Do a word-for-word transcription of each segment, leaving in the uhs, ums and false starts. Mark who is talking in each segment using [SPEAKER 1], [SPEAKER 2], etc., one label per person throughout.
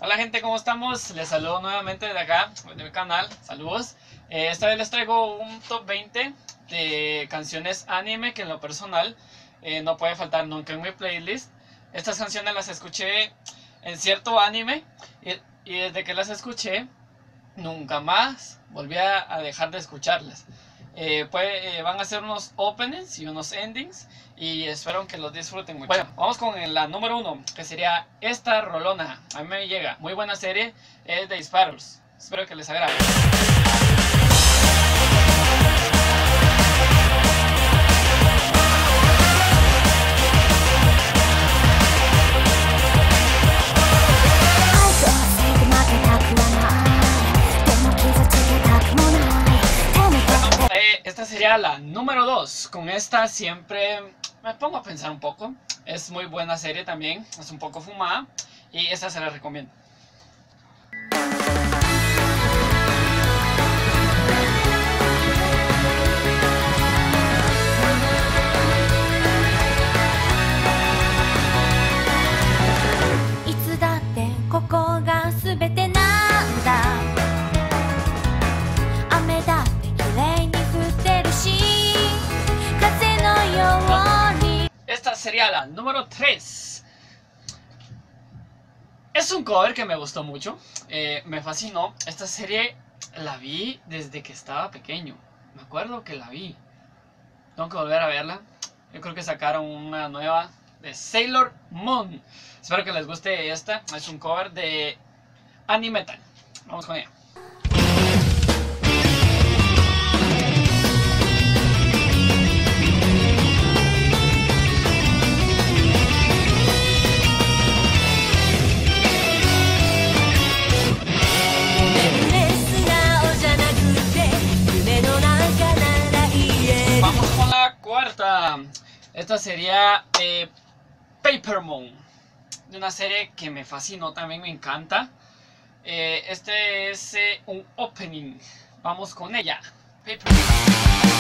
[SPEAKER 1] Hola gente, ¿cómo estamos? Les saludo nuevamente de acá, de mi canal, saludos. eh, Esta vez les traigo un top veinte de canciones anime que en lo personal eh, no puede faltar nunca en mi playlist. Estas canciones las escuché en cierto anime y, y desde que las escuché nunca más volví a, a dejar de escucharlas. Eh, puede, eh, van a ser unos openings y unos endings y espero que los disfruten mucho. Bueno, vamos con la número uno, que sería esta rolona. A mí me llega, muy buena serie, es de disparos. Espero que les agrade. Esta sería la número dos. Con esta siempre me pongo a pensar un poco. Es muy buena serie también. Es un poco fumada. Y esta se la recomiendo. Esta sería la número tres. Es un cover que me gustó mucho, eh, me fascinó. Esta serie la vi desde que estaba pequeño. Me acuerdo que la vi. Tengo que volver a verla. Yo creo que sacaron una nueva de Sailor Moon. Espero que les guste esta. Es un cover de Animetal. Vamos con ella. Vamos con la cuarta. Esta sería eh, Paper Moon, de una serie que me fascinó, también me encanta. Eh, este es eh, un opening. Vamos con ella. Paper Moon.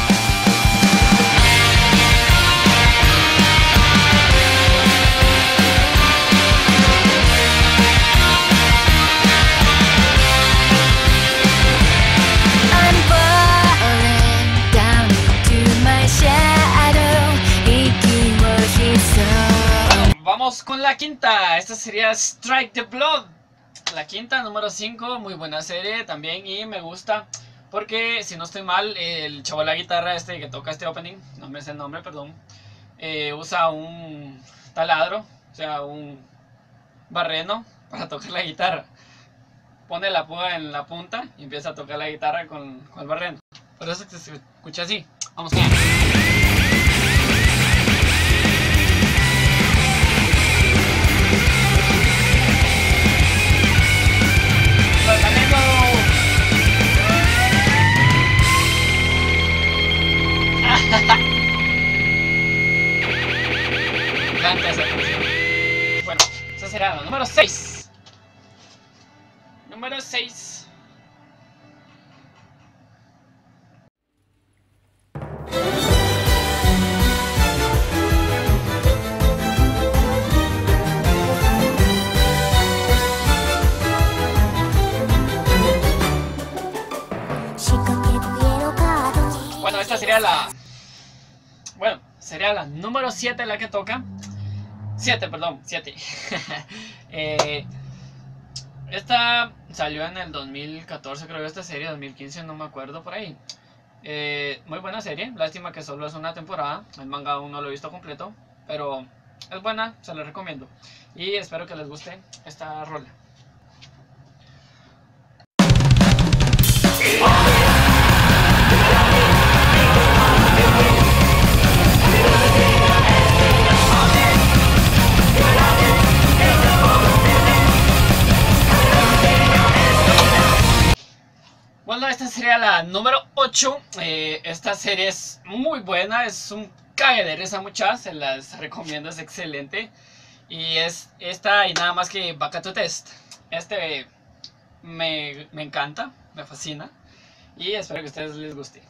[SPEAKER 1] Vamos con la quinta. Esta sería Strike the Blood. La quinta, número cinco. Muy buena serie también y me gusta porque, si no estoy mal, el chavo de la guitarra este que toca este opening, no me sé el nombre, perdón, eh, usa un taladro, o sea, un barreno para tocar la guitarra. Pone la púa en la punta y empieza a tocar la guitarra con, con el barreno. Por eso se escucha así. Vamos con ella. Bueno, esa será la número seis. Número seis. Bueno, esta sería la... Bueno, sería la número siete la que toca. siete, perdón, siete. eh, esta salió en el dos mil catorce, creo que esta serie, dos mil quince, no me acuerdo, por ahí. Eh, muy buena serie, lástima que solo es una temporada. El manga aún no lo he visto completo, pero es buena, se la recomiendo. Y espero que les guste esta rola. Bueno, esta sería la número ocho. Eh, esta serie es muy buena, es un cague de risa muchas, se las recomiendo, es excelente. Y es esta y nada más que Baka to Test. Este me, me encanta, me fascina y espero que a ustedes les guste.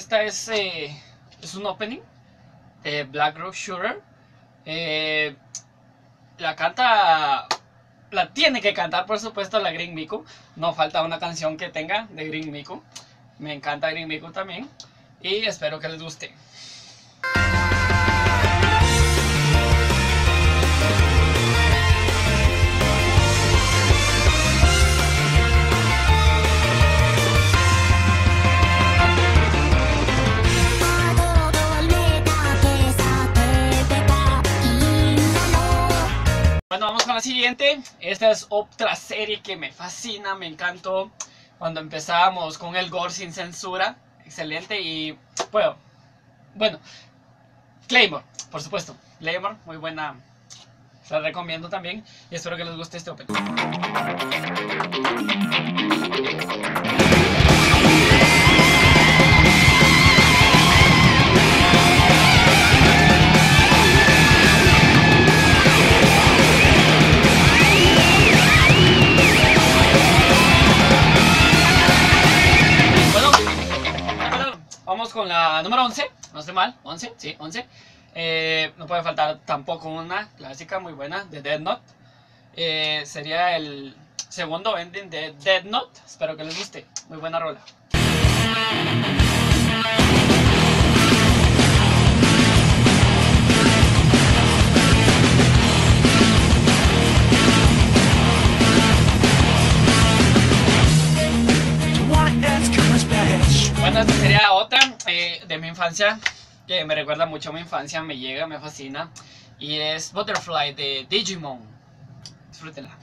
[SPEAKER 1] esta es, eh, es un opening de Black Rock Shooter. Eh, la canta, la tiene que cantar por supuesto la Green Miku. No falta una canción que tenga de Green Miku. Me encanta Green Miku también y espero que les guste. Bueno, vamos con la siguiente. Esta es otra serie que me fascina, me encantó. Cuando empezábamos con el gore sin censura, excelente. Y bueno, bueno, Claymore, por supuesto, Claymore, muy buena, la recomiendo también. Y espero que les guste este opening. Con la número once, no estoy mal, once, sí, once. Eh, no puede faltar tampoco una clásica muy buena de Death Note. Eh, sería el segundo ending de Death Note. Espero que les guste, muy buena rola. Bueno, esta sería otra eh, de mi infancia, que me recuerda mucho a mi infancia, me llega, me fascina. Y es Butterfly de Digimon. Disfrútenla.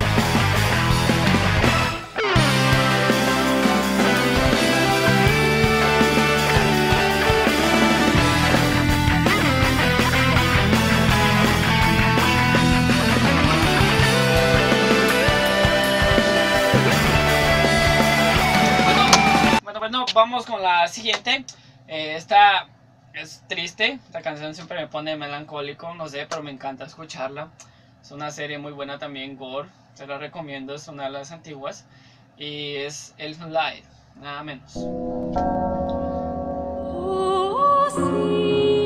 [SPEAKER 1] Bueno, vamos con la siguiente. Eh, esta es triste. Esta canción siempre me pone melancólico. No sé, pero me encanta escucharla. Es una serie muy buena también, gore. Se la recomiendo, es una de las antiguas. Y es Elfen Lied, nada menos. Oh, sí.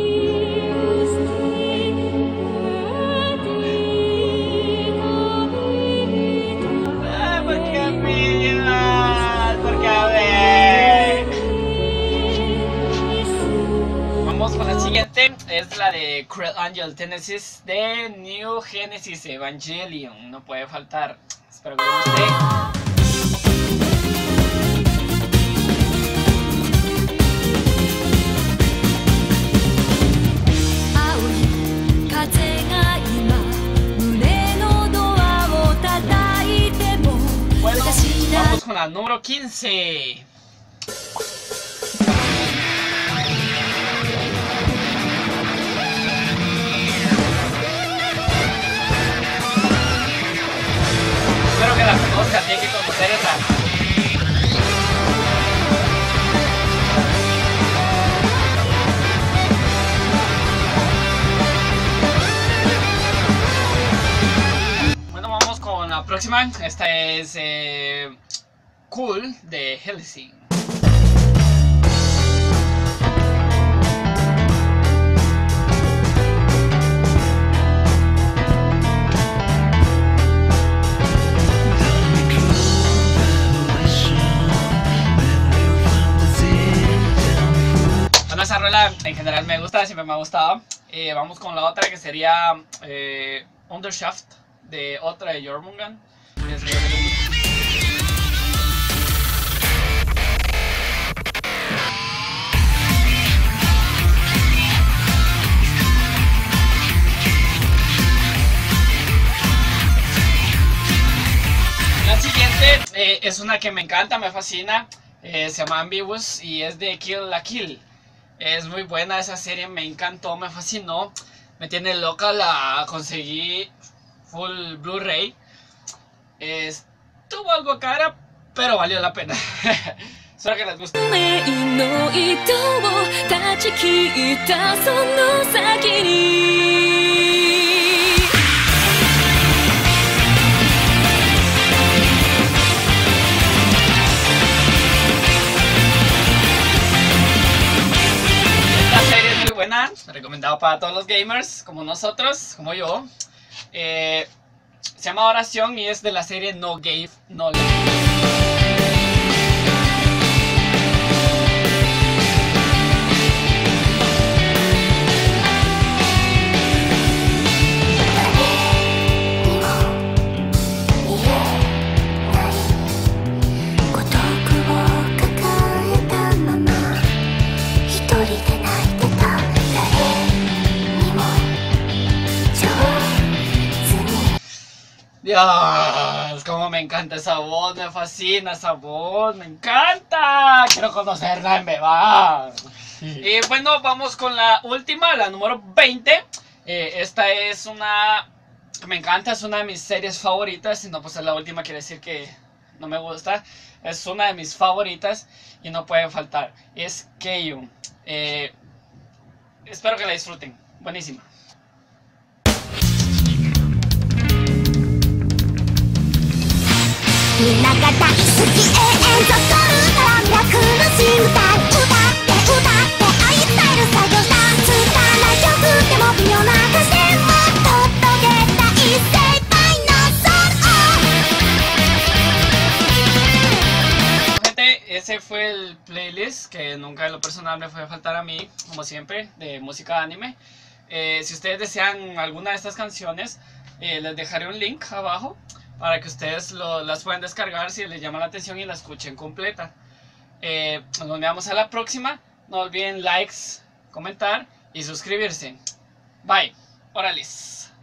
[SPEAKER 1] Es la de Cruel Angel Genesis de New Genesis Evangelion. No puede faltar. Espero que les guste. Bueno, vamos con la número quince. Espero que la conozcan, tienen que conocer esa. Bueno, vamos con la próxima. Esta es eh, Cool de Hellsing. Esa rola en general me gusta, siempre me ha gustado. Eh, vamos con la otra que sería eh, Undershaft de otra de Jormungand. La siguiente eh, es una que me encanta, me fascina. Eh, se llama Ambiguous y es de Kill la Kill. Es muy buena esa serie, me encantó, me fascinó. Me tiene loca, la conseguí full Blu-ray. Estuvo algo cara, pero valió la pena. Espero que les guste. buena, recomendado para todos los gamers, como nosotros, como yo. Eh, se llama Oración y es de la serie No Game No Life. Dios, como me encanta esa voz, me fascina esa voz, me encanta, quiero conocerla en verdad. Y bueno, vamos con la última, la número veinte. eh, Esta es una, me encanta, es una de mis series favoritas. Si no, pues es la última, quiere decir que no me gusta. Es una de mis favoritas y no puede faltar, es Keiun. eh, Espero que la disfruten, buenísima.
[SPEAKER 2] みんなが大好き永遠と来るからミラクルし歌歌って歌ってああいうスタイル作業した拙い曲でも微妙な歌詞でも届けたい精一杯のソウル
[SPEAKER 1] Gente, ese fue el playlist que nunca en lo personal me fue a faltar a mí, como siempre, de música anime. Eh, si ustedes desean alguna de estas canciones, eh, les dejaré un link abajo para que ustedes lo, las puedan descargar si les llama la atención y la escuchen completa. Eh, nos vemos a la próxima. No olviden likes, comentar y suscribirse. Bye. Órales.